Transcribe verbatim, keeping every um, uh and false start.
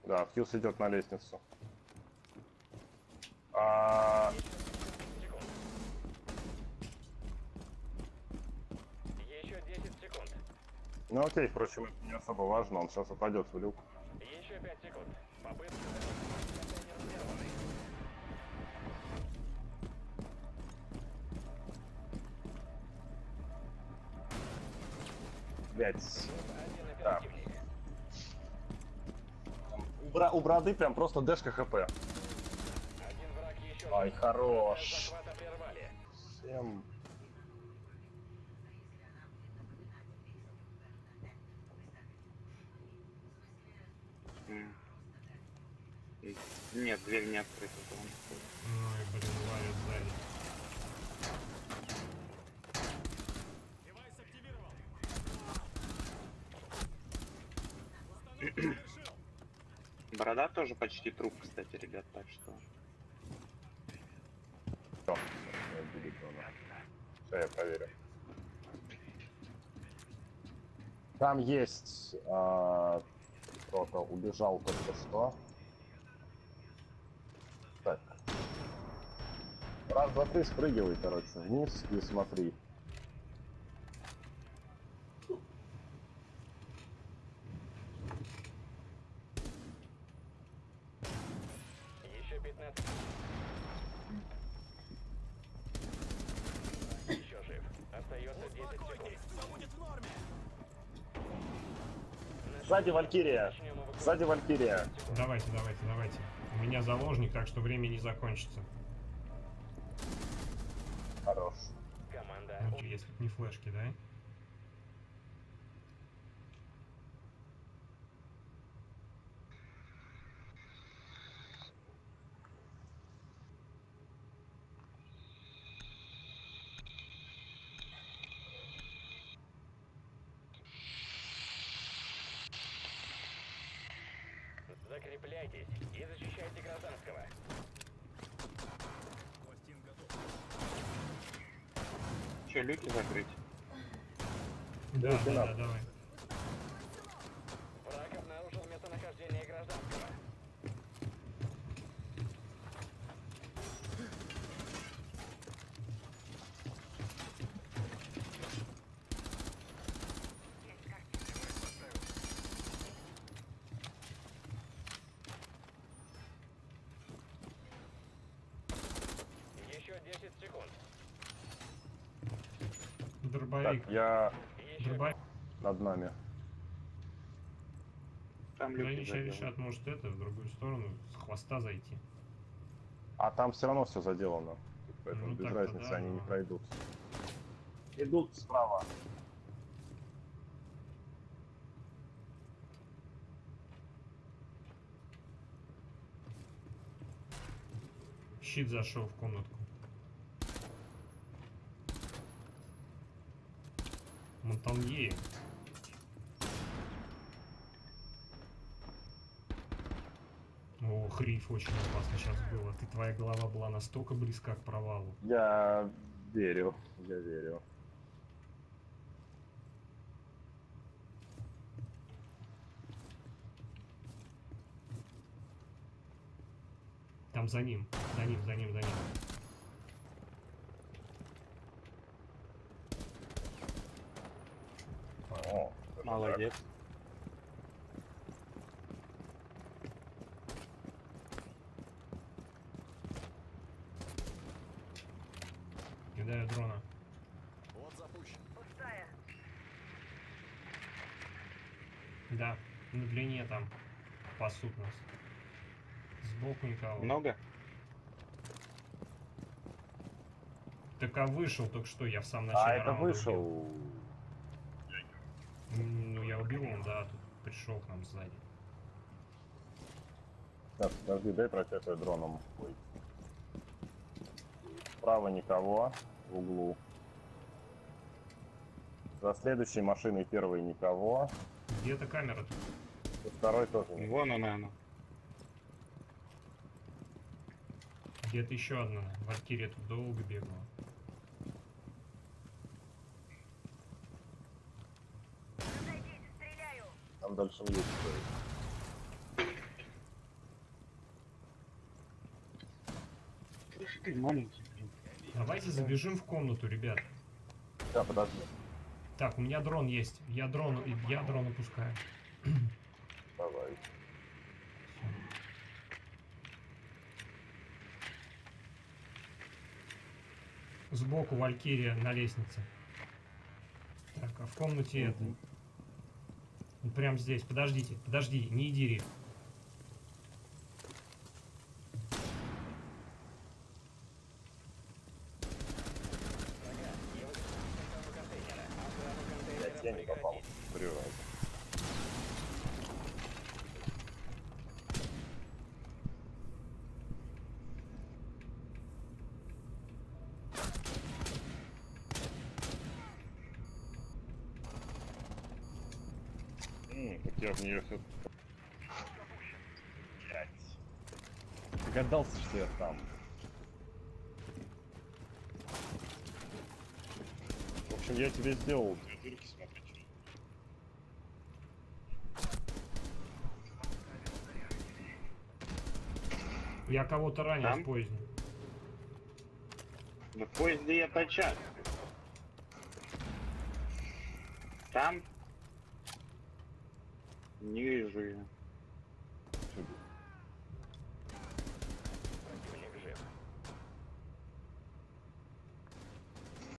Да, Фьюз идет на лестницу. А... Еще десять секунд. Ну окей, впрочем, это не особо важно, он сейчас упадет в люк. Еще пять секунд. Попытка. Блять. Один Да. оперативник. У, бра у брады прям просто дэшка хп. Один враг еще. Ай, жив. хорош. Процесс захвата прервали. Всем... М. Нет, дверь не открыта. Ой, блин, ловит сзади. Борода тоже почти труп, кстати, ребят, так что... Всё, не будет зона. Сейчас я проверю. Там есть а, кто-то убежал только что. Так. Раз, два, три, спрыгивай, короче, вниз и смотри. Еще пятнадцать. Еще жив. Остается десять секунд. Сзади Валькирия! Сзади Валькирия! Давайте, давайте, давайте. У меня заложник, так что время не закончится. Хорош. Команда. Ну, если б не флешки, да? Закрепляйтесь и защищайте гражданского. Че, люки закрыть? Да, да, да, давай. Враг обнаружил местонахождение гражданского. Еще десять секунд. Дробовик. Так, я Еще Дробовик. над нами. Там Да люки они сейчас заделаны. решат, может это, в другую сторону, с хвоста зайти. А там все равно все заделано. Поэтому Ну, без так-то разницы да, они не но- пройдут. Идут справа. Щит зашел в комнатку. Монтанье. О, Хриф очень опасно сейчас было. Ты, твоя голова была настолько близка к провалу. Я верю, я верю. Там за ним, за ним, за ним, за ним. О, это Молодец. Кидаю дрона. Вот запущен. Пустая. Да, на длине там пасут нас. Сбоку никого. Много? Так а вышел только что, я в самом А начале это раунда вышел. убил. М, Ну я убил он, да, тут пришел к нам сзади. Так, подожди, дай протекаю дроном. Ой. Справа никого, в углу. За следующей машиной первой никого. Где-то камера тут. За второй тоже никого. Вон она, она. Где-то еще одна. Валькирия тут долго бегала. Разойдись, стреляю. Там дальше есть. Ты маленький, блин. Давайте забежим в комнату, ребят. Да, подожди. Так, у меня дрон есть. Я дрон, я дрон опускаю. Давай. Сбоку Валькирия на лестнице. Так, а в комнате это. Вот прям здесь. Подождите, подожди, не иди, Риф. Блядь, я не попал. Три раза. М, так я в нее все... Блять. Догадался, что я там. В общем, я тебе сделал две дырки, смотри, что. Я кого-то ранил Там? в поезде. Да в поезде я тачак. Там? Не вижу ее.